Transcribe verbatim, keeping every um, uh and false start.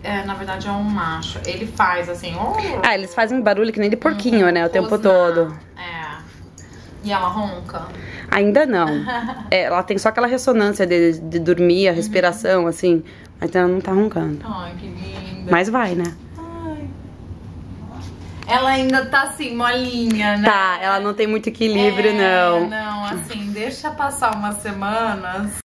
É, na verdade é um macho. Ele faz assim... Oh, ah, eles fazem barulho que nem de porquinho, um né? O tempo rosnar. todo. É. E ela ronca? Ainda não. É, ela tem só aquela ressonância de, de dormir, a respiração, uhum. assim. Mas ela não tá roncando. Ai, que linda. Mas vai, né? Ai. Ela ainda tá assim, molinha, né? Tá, ela não tem muito equilíbrio, é, não. Não, assim, deixa passar umas semanas.